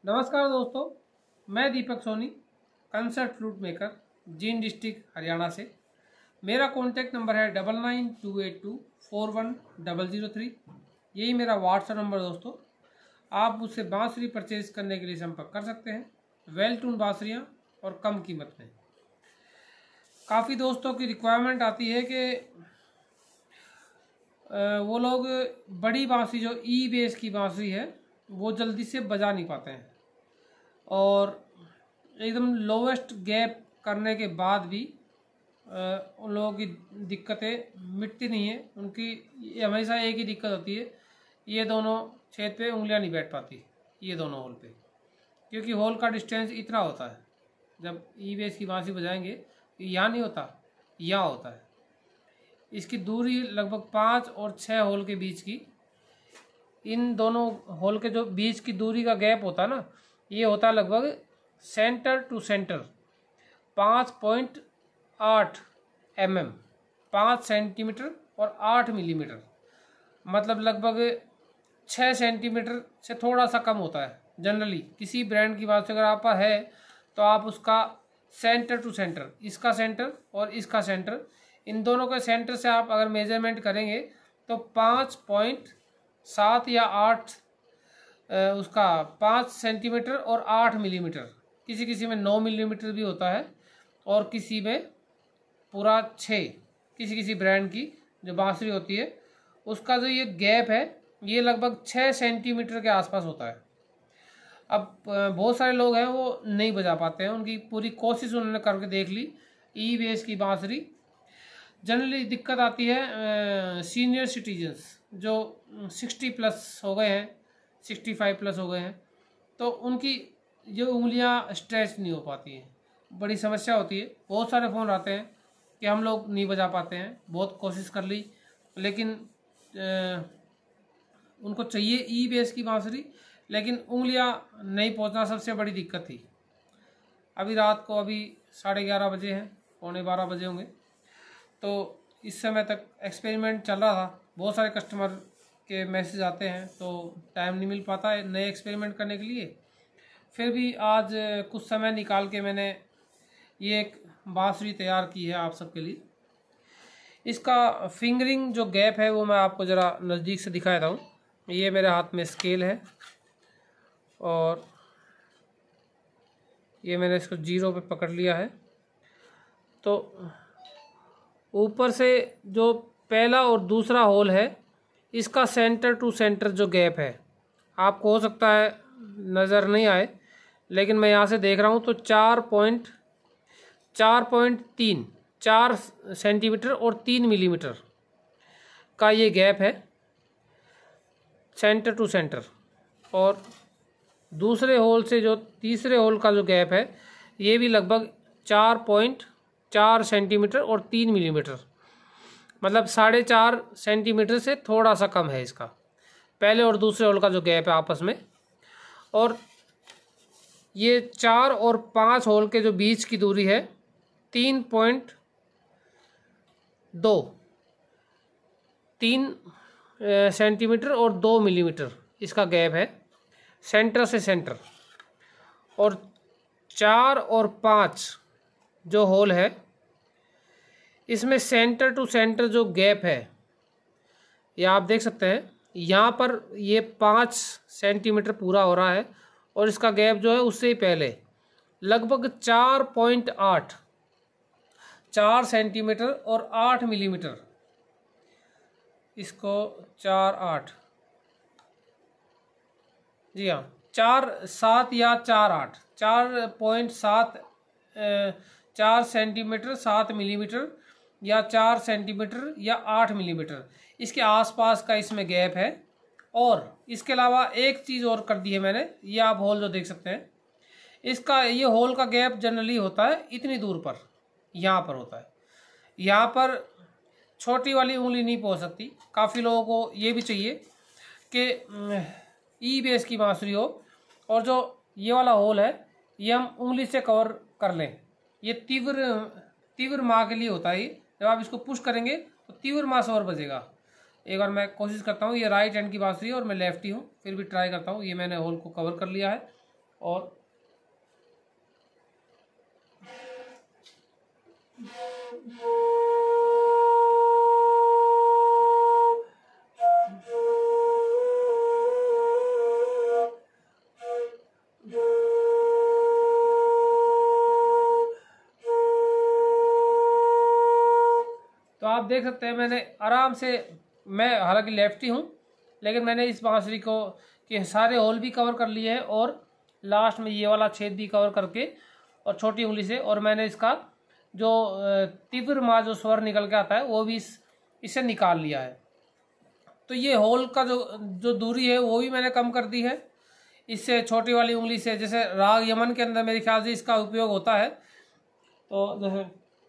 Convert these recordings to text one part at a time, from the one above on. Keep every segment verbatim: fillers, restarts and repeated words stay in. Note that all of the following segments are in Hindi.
नमस्कार दोस्तों, मैं Deepak Soni, concert flute maker, Jind district Haryana से। मेरा कॉन्टैक्ट नंबर है double nine two eight two four one double zero three. यही मेरा व्हाट्सएप नंबर दोस्तों। आप मुझसे बांसुरी परचेज करने के लिए संपर्क कर सकते हैं। वेल टून बांसुरियाँ और कम कीमत में। काफ़ी दोस्तों की रिक्वायरमेंट आती है कि वो लोग बड़ी बांसुरी जो ई बेस की बांसुरी है वो जल्दी से बजा नहीं पाते हैं, और एकदम लोवेस्ट गैप करने के बाद भी आ, उन लोगों की दिक्कतें मिटती नहीं है। उनकी हमेशा एक ही दिक्कत होती है, ये दोनों छेद पे उंगलियां नहीं बैठ पाती, ये दोनों होल पे, क्योंकि होल का डिस्टेंस इतना होता है। जब ई बेस की बांसुरी बजाएंगे यहाँ नहीं होता, यहाँ होता है। इसकी दूरी लगभग पाँच और छः होल के बीच की, इन दोनों होल के जो बीच की दूरी का गैप होता है ना, ये होता है लगभग सेंटर टू सेंटर पाँच पॉइंट आठ एम एम, पाँच सेंटीमीटर और आठ मिलीमीटर, मतलब लगभग छः सेंटीमीटर से थोड़ा सा कम होता है। जनरली किसी ब्रांड की बात से अगर आप है तो आप उसका सेंटर टू सेंटर, इसका सेंटर और इसका सेंटर, इन दोनों के सेंटर से आप अगर मेजरमेंट करेंगे तो पाँच पॉइंट सात या आठ उसका पाँच सेंटीमीटर और आठ मिलीमीटर, किसी किसी में नौ मिलीमीटर भी होता है और किसी में पूरा छः, किसी किसी ब्रांड की जो बांसुरी होती है उसका जो ये गैप है ये लगभग छः सेंटीमीटर के आसपास होता है। अब बहुत सारे लोग हैं वो नहीं बजा पाते हैं, उनकी पूरी कोशिश उन्होंने करके देख ली ई बेस की बांसुरी। जनरली दिक्कत आती है सीनियर सिटीजन्स जो सिक्सटी प्लस हो गए हैं, सिक्सटी फाइव प्लस हो गए हैं, तो उनकी जो उंगलियां स्ट्रेच नहीं हो पाती हैं, बड़ी समस्या होती है। बहुत सारे फ़ोन आते हैं कि हम लोग नहीं बजा पाते हैं, बहुत कोशिश कर ली लेकिन आ, उनको चाहिए ई बेस की बांसुरी, लेकिन उंगलियां नहीं पहुंचना सबसे बड़ी दिक्कत थी। अभी रात को अभी साढ़े ग्यारह बजे हैं, पौने बारह बजे होंगे, तो इस समय तक एक्सपेरिमेंट चल रहा था। बहुत सारे कस्टमर के मैसेज आते हैं तो टाइम नहीं मिल पाता है नए एक्सपेरिमेंट करने के लिए। फिर भी आज कुछ समय निकाल के मैंने ये एक बांसुरी तैयार की है आप सबके लिए। इसका फिंगरिंग जो गैप है वो मैं आपको ज़रा नज़दीक से दिखा देता हूँ। ये मेरे हाथ में स्केल है और ये मैंने इसको जीरो पे पकड़ लिया है। तो ऊपर से जो पहला और दूसरा होल है इसका सेंटर टू सेंटर जो गैप है, आपको हो सकता है नज़र नहीं आए, लेकिन मैं यहाँ से देख रहा हूँ तो चार पॉइंट चार पॉइंट तीन चार सेंटीमीटर और तीन मिलीमीटर का ये गैप है सेंटर टू सेंटर। और दूसरे होल से जो तीसरे होल का जो गैप है ये भी लगभग चार पॉइंट चार सेंटीमीटर और तीन मिलीमीटर, मतलब साढ़े चार सेंटीमीटर से थोड़ा सा कम है इसका पहले और दूसरे होल का जो गैप है आपस में। और ये चार और पाँच होल के जो बीच की दूरी है तीन पॉइंट दो तीन सेंटीमीटर और दो मिलीमीटर इसका गैप है सेंटर से सेंटर। और चार और पाँच जो होल है इसमें सेंटर टू सेंटर जो गैप है ये आप देख सकते हैं, यहाँ पर ये पाँच सेंटीमीटर पूरा हो रहा है और इसका गैप जो है उससे ही पहले लगभग चार पॉइंट आठ चार सेंटीमीटर और आठ मिलीमीटर, इसको चार आठ जी हाँ चार सात या चार आठ चार पॉइंट सात चार सेंटीमीटर सात मिलीमीटर या चार सेंटीमीटर या आठ मिलीमीटर इसके आसपास का इसमें गैप है। और इसके अलावा एक चीज़ और कर दी है मैंने, ये आप होल जो देख सकते हैं इसका ये होल का गैप जनरली होता है इतनी दूर पर, यहाँ पर होता है, यहाँ पर छोटी वाली उंगली नहीं पहुँच सकती। काफ़ी लोगों को ये भी चाहिए कि ई बेस की बांसुरी हो और जो ये वाला होल है ये हम उंगली से कवर कर लें। ये तीव्र तीव्र माँ के लिए होता है। जब आप इसको पुश करेंगे तो तीव्र माँ से और बजेगा। एक बार मैं कोशिश करता हूँ, ये राइट हैंड की बांसुरी है और मैं लेफ्टी हूँ, फिर भी ट्राई करता हूँ। ये मैंने होल को कवर कर लिया है और तो आप देख सकते हैं मैंने आराम से, मैं हालांकि लेफ्टी हूँ लेकिन मैंने इस बांसुरी को के सारे होल भी कवर कर लिए हैं और लास्ट में ये वाला छेद भी कवर करके और छोटी उंगली से, और मैंने इसका जो तीव्र मा जो स्वर निकल के आता है वो भी इस इसे निकाल लिया है। तो ये होल का जो जो दूरी है वो भी मैंने कम कर दी है इससे, छोटी वाली उंगली से। जैसे राग यमन के अंदर मेरे ख्याल से इसका उपयोग होता है। तो जैसे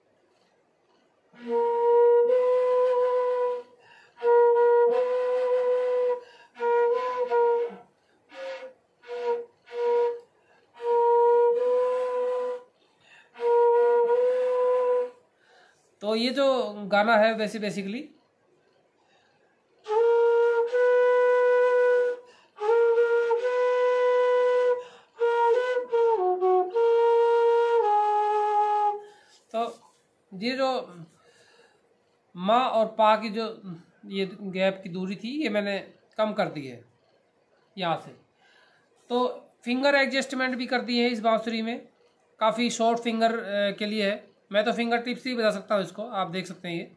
तो ये जो गाना है वैसे बेसिकली तो ये जो माँ और पा की जो ये गैप की दूरी थी ये मैंने कम कर दी है यहाँ से। तो फिंगर एडजस्टमेंट भी कर दी है इस बांसुरी में, काफ़ी शॉर्ट फिंगर के लिए है। मैं तो फिंगर टिप्स ही बजा सकता हूँ इसको, आप देख सकते हैं ये।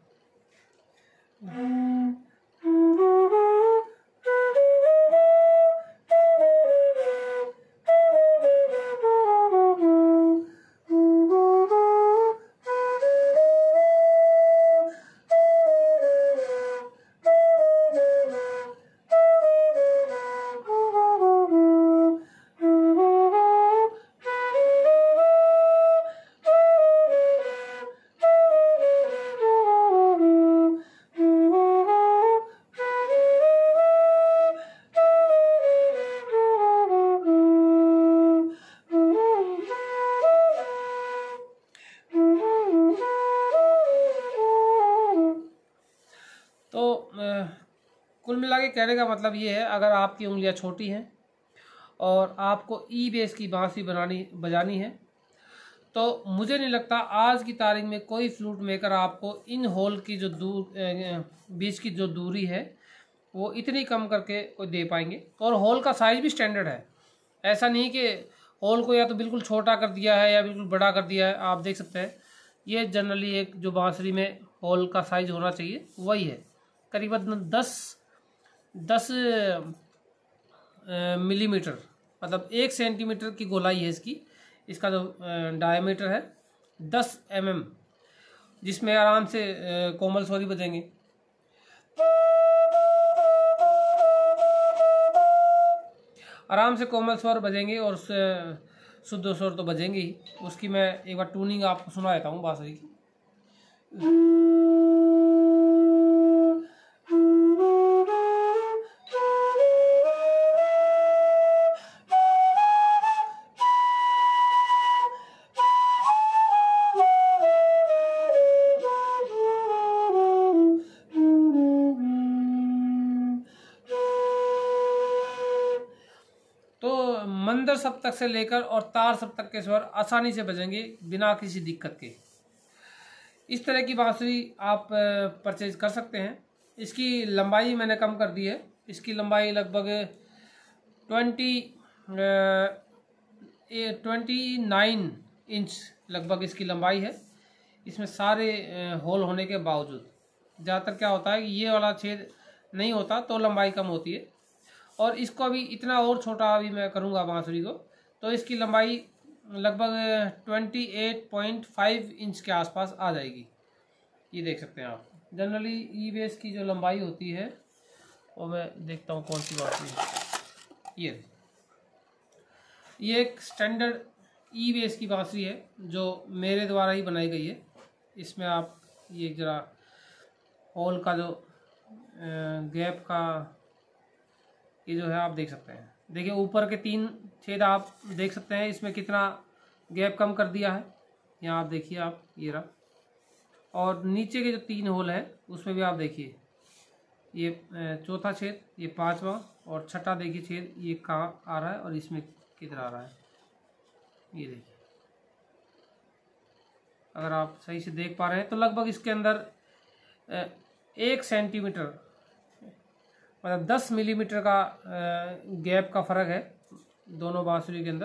कुल मिला के कहने का मतलब ये है, अगर आपकी उंगलियां छोटी हैं और आपको ई बेस की बांसुरी बनानी बजानी है तो मुझे नहीं लगता आज की तारीख में कोई फ्लूट मेकर आपको इन होल की जो दूर बीच की जो दूरी है वो इतनी कम करके कोई दे पाएंगे। और होल का साइज़ भी स्टैंडर्ड है, ऐसा नहीं कि होल को या तो बिल्कुल छोटा कर दिया है या बिल्कुल बड़ा कर दिया है। आप देख सकते हैं ये जनरली एक जो बांसुरी में होल का साइज़ होना चाहिए वही है, करीबन दस दस मिलीमीटर, मतलब एक सेंटीमीटर की गोलाई है इसकी। इसका जो डायमीटर है दस एम एम, जिसमें आराम से कोमल स्वरी बजेंगे। आराम से कोमल स्वर बजेंगे और शुद्ध स्वर तो बजेंगे ही। उसकी मैं एक बार ट्यूनिंग आपको सुना देता हूँ बांसुरी की। मंदर सप्तक से लेकर और तार सप्तक के स्वर आसानी से बजेंगे बिना किसी दिक्कत के। इस तरह की बांसुरी आप परचेज कर सकते हैं। इसकी लंबाई मैंने कम कर दी है, इसकी लंबाई लगभग ट्वेंटी ट्वेंटी नाइन इंच लगभग इसकी लंबाई है। इसमें सारे होल होने के बावजूद ज़्यादातर क्या होता है कि ये वाला छेद नहीं होता तो लंबाई कम होती है। और इसको अभी इतना और छोटा अभी मैं करूँगा बांसुरी को, तो इसकी लंबाई लगभग अट्ठाईस पॉइंट पाँच इंच के आसपास आ जाएगी। ये देख सकते हैं आप। जनरली ई बेस की जो लंबाई होती है वो मैं देखता हूँ कौन सी बांसुरी है। ये ये एक स्टैंडर्ड ई बेस की बांसुरी है जो मेरे द्वारा ही बनाई गई है। इसमें आप ये ज़रा होल का जो गैप का ये जो है आप देख सकते हैं। देखिए ऊपर के तीन छेद आप देख सकते हैं, इसमें कितना गैप कम कर दिया है। यहाँ आप देखिए आप ये रहा। और नीचे के जो तीन होल हैं उसमें भी आप देखिए, ये चौथा छेद, ये पांचवा और छठा देखिए छेद ये कहाँ आ रहा है और इसमें किधर आ रहा है, ये देखिए, अगर आप सही से देख पा रहे हैं तो लगभग इसके अंदर एक सेंटीमीटर मतलब दस मिलीमीटर का गैप का फर्क है दोनों बांसुरी के अंदर।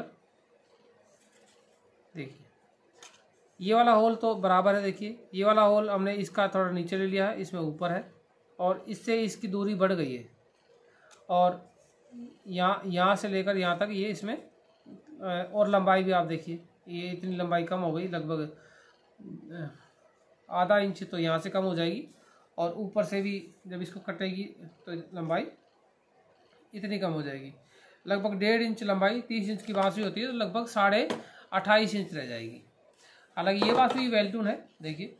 देखिए ये वाला होल तो बराबर है, देखिए ये वाला होल हमने इसका थोड़ा नीचे ले लिया है, इसमें ऊपर है, और इससे इसकी दूरी बढ़ गई है, और यहाँ यहाँ से लेकर यहाँ तक ये इसमें, और लंबाई भी आप देखिए ये इतनी लंबाई कम हो गई, लगभग आधा इंच तो यहाँ से कम हो जाएगी, और ऊपर से भी जब इसको कटेगी तो लंबाई इतनी कम हो जाएगी, लगभग डेढ़ इंच लंबाई, तीस इंच की बांसुरी होती है तो लगभग साढ़े अट्ठाईस इंच रह जाएगी। हालांकि ये बांसुरी वेल ट्यून है, देखिए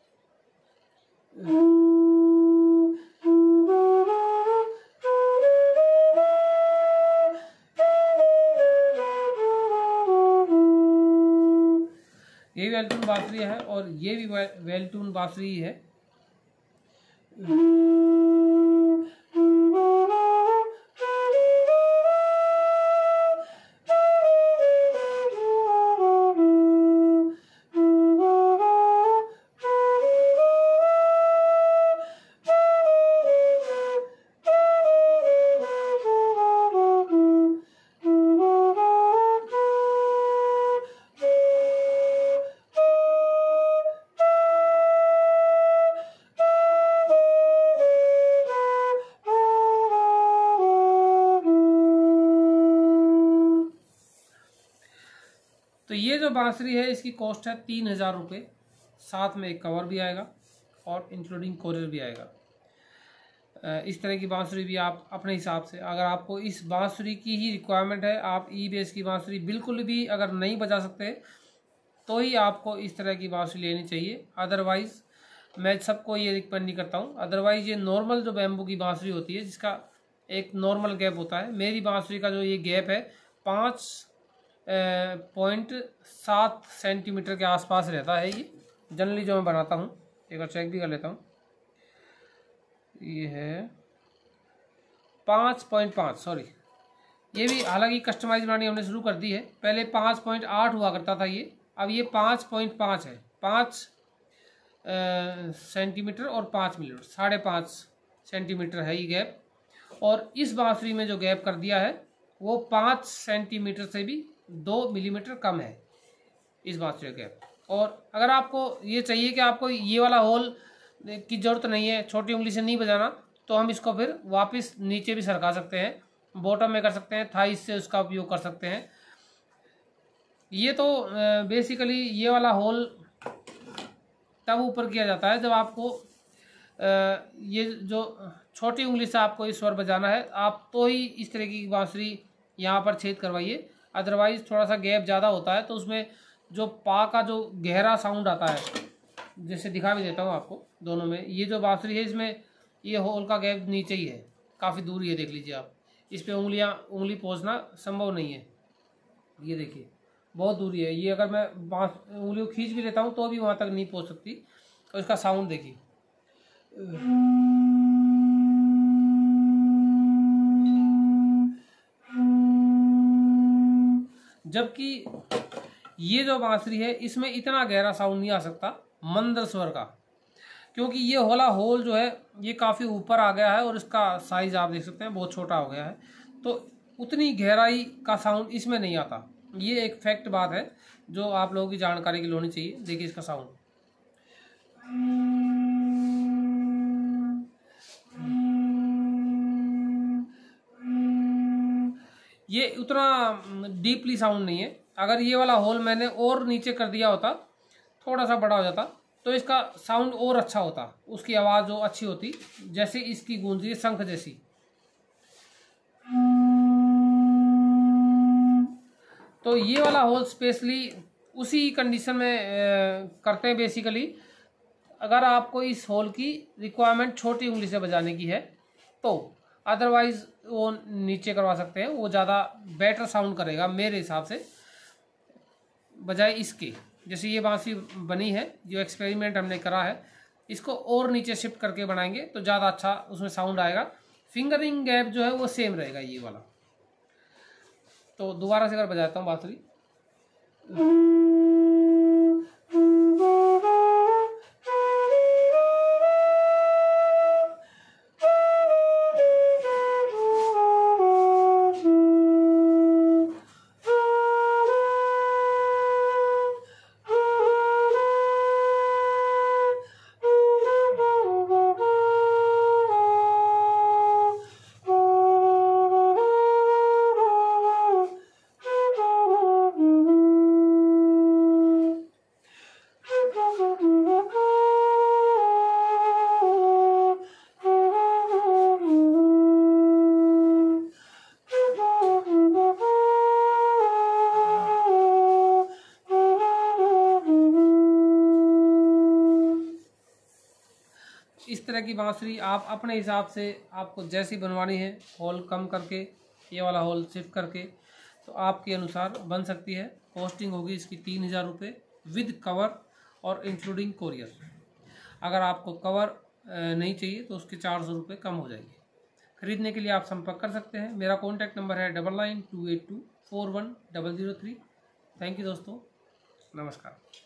ये वेल ट्यून बांसुरी है, और ये भी वेल ट्यून बांसुरी है। तो ये जो बांसुरी है इसकी कॉस्ट है तीन हज़ार रुपये, साथ में एक कवर भी आएगा और इंक्लूडिंग कोरियर भी आएगा। इस तरह की बांसुरी भी आप अपने हिसाब से, अगर आपको इस बांसुरी की ही रिक्वायरमेंट है, आप ई बेस की बांसुरी बिल्कुल भी अगर नहीं बजा सकते तो ही आपको इस तरह की बांसुरी लेनी चाहिए। अदरवाइज़ मैं सबको ये रिकमेंड नहीं करता हूँ। अदरवाइज़ ये नॉर्मल जो बैम्बू की बांसुरी होती है जिसका एक नॉर्मल गैप होता है, मेरी बांसुरी का जो ये गैप है पाँच पॉइंट सात सेंटीमीटर के आसपास रहता है। ये जनरली जो मैं बनाता हूँ, एक बार चेक भी कर लेता हूँ, ये है पाँच पॉइंट पाँच, सॉरी ये भी हालांकि कस्टमाइज बनानी हमने शुरू कर दी है, पहले पाँच पॉइंट आठ हुआ करता था ये, अब ये पाँच पॉइंट पाँच है, पाँच सेंटीमीटर और पाँच मिलीमीटर, साढ़े पाँच सेंटीमीटर है ये गैप। और इस बांसुरी में जो गैप कर दिया है वो पाँच सेंटीमीटर से भी दो मिलीमीटर कम है इस बांसुरी का गैप। और अगर आपको ये चाहिए कि आपको ये वाला होल की ज़रूरत नहीं है, छोटी उंगली से नहीं बजाना, तो हम इसको फिर वापस नीचे भी सरका सकते हैं, बॉटम में कर सकते हैं, थाइस से उसका उपयोग कर सकते हैं। ये तो बेसिकली ये वाला होल तब ऊपर किया जाता है जब आपको ये जो छोटी उंगली से आपको इस स्वर बजाना है, आप तो ही इस तरह की बांसुरी यहाँ पर छेद करवाइए। अदरवाइज थोड़ा सा गैप ज़्यादा होता है तो उसमें जो पा का जो गहरा साउंड आता है, जैसे दिखा भी देता हूँ आपको दोनों में, ये जो बांसुरी है इसमें ये होल का गैप नीचे ही है, काफ़ी दूरी है, देख लीजिए आप, इस पर उंगलियाँ उंगली पहुँचना संभव नहीं है, ये देखिए बहुत दूरी है। ये अगर मैं बांस उंगली को खींच भी लेता हूँ तो भी वहाँ तक नहीं पहुँच सकती। तो इसका साउंड देखिए, जबकि ये जो बांसुरी है इसमें इतना गहरा साउंड नहीं आ सकता मंद स्वर का, क्योंकि ये होला होल जो है ये काफ़ी ऊपर आ गया है और इसका साइज आप देख सकते हैं बहुत छोटा हो गया है, तो उतनी गहराई का साउंड इसमें नहीं आता। ये एक फैक्ट बात है जो आप लोगों की जानकारी के लिए होनी चाहिए। देखिए इसका साउंड, ये उतना डीपली साउंड नहीं है। अगर ये वाला होल मैंने और नीचे कर दिया होता, थोड़ा सा बड़ा हो जाता, तो इसका साउंड और अच्छा होता, उसकी आवाज़ जो अच्छी होती, जैसे इसकी गूंजी शंख जैसी। तो ये वाला होल स्पेशली उसी कंडीशन में ए, करते हैं बेसिकली। अगर आपको इस होल की रिक्वायरमेंट छोटी उंगली से बजाने की है तो, अदरवाइज वो नीचे करवा सकते हैं, वो ज़्यादा बेटर साउंड करेगा मेरे हिसाब से बजाय इसके। जैसे ये बांसुरी बनी है, जो एक्सपेरिमेंट हमने करा है, इसको और नीचे शिफ्ट करके बनाएंगे तो ज़्यादा अच्छा उसमें साउंड आएगा। फिंगरिंग गैप जो है वो सेम रहेगा ये वाला। तो दोबारा से अगर बजाता हूँ बांसुरी, इस तरह की बांसुरी आप अपने हिसाब से आपको जैसी बनवानी है, होल कम करके, ये वाला होल शिफ्ट करके, तो आपके अनुसार बन सकती है। कॉस्टिंग होगी इसकी तीन हज़ार रुपये विद कवर और इंक्लूडिंग कोरियर। अगर आपको कवर नहीं चाहिए तो उसके चार सौ रुपये कम हो जाएंगे। खरीदने के लिए आप संपर्क कर सकते हैं। मेरा कॉन्टैक्ट नंबर है double nine two eight two four one double zero three. Thank you दोस्तों, नमस्कार।